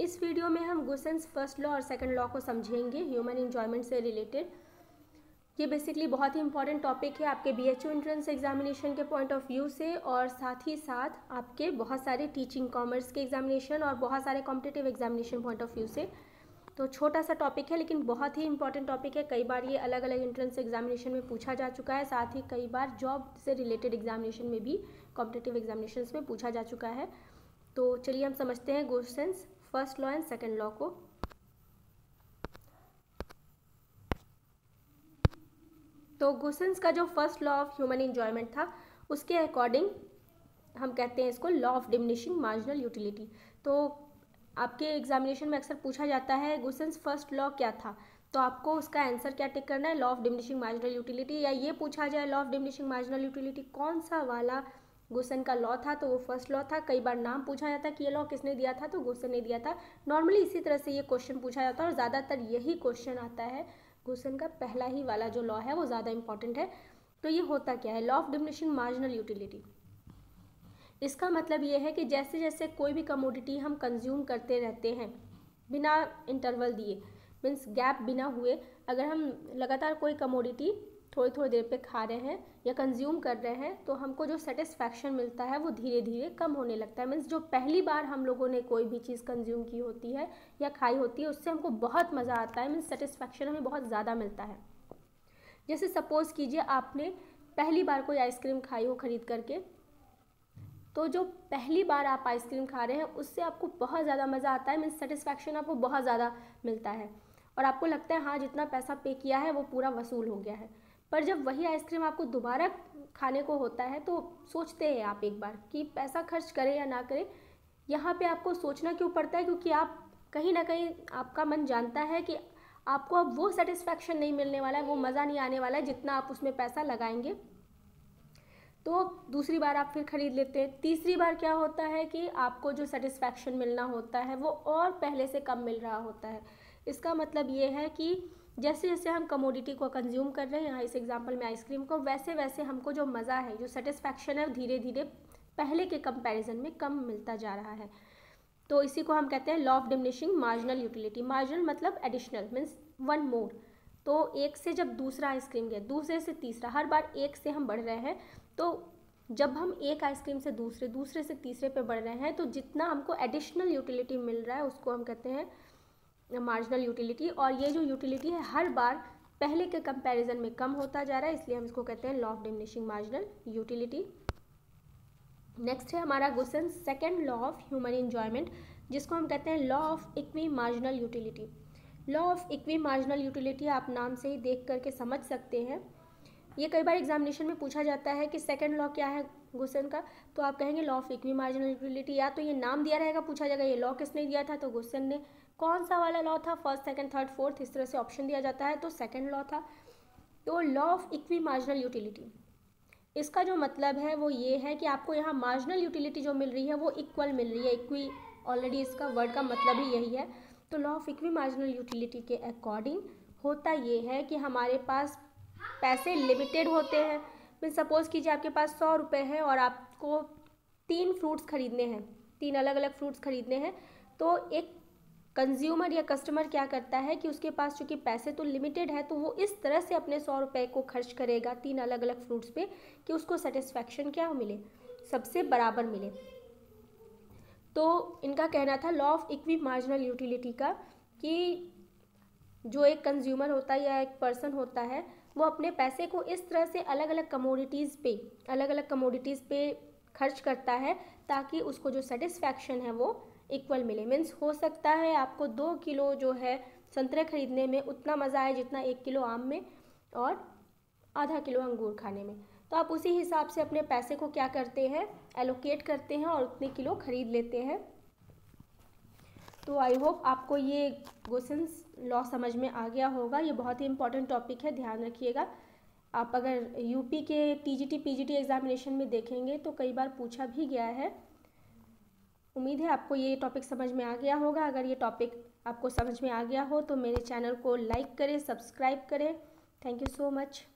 इस वीडियो में हम गुसेन्स फर्स्ट लॉ और सेकंड लॉ को समझेंगे ह्यूमन एंजॉयमेंट से रिलेटेड। ये बेसिकली बहुत ही इंपॉर्टेंट टॉपिक है आपके बीएचयू एंट्रेंस एग्जामिनेशन के पॉइंट ऑफ व्यू से, और साथ ही साथ आपके बहुत सारे टीचिंग कॉमर्स के एग्जामिनेशन और बहुत सारे competitive examination point of view से। तो छोटा सा टॉपिक है लेकिन बहुत ही इंपॉर्टेंट टॉपिक है। कई बार ये अलग अलग एंट्रेंस एग्जामिनेशन में पूछा जा चुका है, साथ ही कई बार जॉब से रिलेटेड एग्जामिनेशन में भी, कॉम्पिटिटिव एग्जामिनेशन में पूछा जा चुका है। तो चलिए हम समझते हैं Gossen's first law and second law को। तो गुसेन्स का जो first law of human enjoyment था, उसके अकॉर्डिंग हम कहते हैं इसको law of diminishing marginal utility. तो आपके एग्जामिनेशन में अक्सर पूछा जाता है गुसेन्स फर्स्ट लॉ क्या था, तो आपको उसका आंसर क्या टिक करना है, law of diminishing marginal utility. या ये पूछा जाए law of diminishing marginal utility कौन सा वाला गुसेन का लॉ था, तो वो फर्स्ट लॉ था। कई बार नाम पूछा जाता है कि ये लॉ किसने दिया था, तो गुसेन ने दिया था। नॉर्मली इसी तरह से ये क्वेश्चन पूछा जाता है और ज़्यादातर यही क्वेश्चन आता है। गुसेन का पहला ही वाला जो लॉ है वो ज़्यादा इंपॉर्टेंट है। तो ये होता क्या है, law of diminishing marginal utility. इसका मतलब ये है कि जैसे जैसे कोई भी कमोडिटी हम कंज्यूम करते रहते हैं बिना इंटरवल दिए, मीन्स गैप बिना हुए, अगर हम लगातार कोई कमोडिटी थोड़ी थोड़ी देर पे खा रहे हैं या कंज्यूम कर रहे हैं, तो हमको जो सेटिस्फैक्शन मिलता है वो धीरे धीरे कम होने लगता है। मीन्स जो पहली बार हम लोगों ने कोई भी चीज़ कंज्यूम की होती है या खाई होती है, उससे हमको बहुत मज़ा आता है, मीन्स सेटिस्फैक्शन हमें बहुत ज़्यादा मिलता है। जैसे सपोज़ कीजिए आपने पहली बार कोई आइसक्रीम खाई हो खरीद करके, तो जो पहली बार आप आइसक्रीम खा रहे हैं उससे आपको बहुत ज़्यादा मज़ा आता है, मीन्स सेटिस्फैक्शन आपको बहुत ज़्यादा मिलता है और आपको लगता है हाँ जितना पैसा पे किया है वो पूरा वसूल हो गया है। पर जब वही आइसक्रीम आपको दोबारा खाने को होता है तो सोचते हैं आप एक बार कि पैसा खर्च करें या ना करें। यहाँ पे आपको सोचना क्यों पड़ता है, क्योंकि आप कहीं ना कहीं आपका मन जानता है कि आपको अब वो सेटिस्फैक्शन नहीं मिलने वाला है, वो मज़ा नहीं आने वाला है जितना आप उसमें पैसा लगाएंगे। तो दूसरी बार आप फिर ख़रीद लेते हैं। तीसरी बार क्या होता है कि आपको जो सेटिस्फैक्शन मिलना होता है वो और पहले से कम मिल रहा होता है। इसका मतलब ये है कि जैसे जैसे हम कमोडिटी को कंज्यूम कर रहे हैं, यहाँ इस एग्जांपल में आइसक्रीम को, वैसे वैसे हमको जो मज़ा है, जो सेटिस्फैक्शन है, धीरे धीरे पहले के कंपैरिजन में कम मिलता जा रहा है। तो इसी को हम कहते हैं law of diminishing marginal utility. Marginal मतलब एडिशनल, मीन्स वन मोर। तो एक से जब दूसरा आइसक्रीम गया, दूसरे से तीसरा, हर बार एक से हम बढ़ रहे हैं, तो जब हम एक आइसक्रीम से दूसरे, दूसरे से तीसरे पे बढ़ रहे हैं, तो जितना हमको एडिशनल यूटिलिटी मिल रहा है उसको हम कहते हैं मार्जिनल यूटिलिटी। और ये जो यूटिलिटी है हर बार पहले के कंपैरिजन में कम होता जा रहा है, इसलिए हम इसको कहते हैं law of diminishing marginal utility. Next है हमारा Gossen second law of human enjoyment, जिसको हम कहते हैं law of equi marginal utility. Law of equi marginal utility आप नाम से ही देख करके समझ सकते हैं। ये कई बार एग्जामिनेशन में पूछा जाता है कि सेकंड लॉ क्या है गुसेन का, तो आप कहेंगे law of equi marginal utility. या तो ये नाम दिया रहेगा, पूछा जाएगा ये लॉ किसने दिया था, तो गुसेन ने। कौन सा वाला लॉ था, फर्स्ट सेकंड थर्ड फोर्थ, इस तरह से ऑप्शन दिया जाता है, तो सेकंड लॉ था। तो law of equi marginal utility, इसका जो मतलब है वो ये है कि आपको यहाँ मार्जिनल यूटिलिटी जो मिल रही है वो इक्वल मिल रही है। इक्वी ऑलरेडी इसका वर्ड का मतलब ही यही है। तो law of equi marginal utility के अकॉर्डिंग होता ये है कि हमारे पास पैसे लिमिटेड होते हैं। मीन सपोज़ कीजिए आपके पास 100 रुपये है और आपको 3 फ्रूट्स खरीदने हैं, 3 अलग अलग फ्रूट्स खरीदने हैं। तो एक कंज्यूमर या कस्टमर क्या करता है कि उसके पास चूँकि पैसे तो लिमिटेड है, तो वो इस तरह से अपने 100 रुपये को खर्च करेगा 3 अलग अलग फ्रूट्स पे कि उसको सेटिस्फैक्शन क्या मिले, सबसे बराबर मिले। तो इनका कहना था law of equi marginal utility का कि जो एक कंज्यूमर होता है या एक पर्सन होता है, वो अपने पैसे को इस तरह से अलग अलग कमोडिटीज़ पे खर्च करता है ताकि उसको जो सेटिस्फैक्शन है वो इक्वल मिले। मीन्स हो सकता है आपको 2 किलो जो है संतरे खरीदने में उतना मज़ा आए जितना 1 किलो आम में और आधा किलो अंगूर खाने में। तो आप उसी हिसाब से अपने पैसे को क्या करते हैं, एलोकेट करते हैं और उतने किलो खरीद लेते हैं। तो आई होप आपको ये गुसेन्स लॉ समझ में आ गया होगा। ये बहुत ही इंपॉर्टेंट टॉपिक है, ध्यान रखिएगा। आप अगर यूपी के टीजीटी पीजीटी एग्जामिनेशन में देखेंगे तो कई बार पूछा भी गया है। उम्मीद है आपको ये टॉपिक समझ में आ गया होगा। अगर ये टॉपिक आपको समझ में आ गया हो तो मेरे चैनल को लाइक करें, सब्सक्राइब करें। Thank you so much.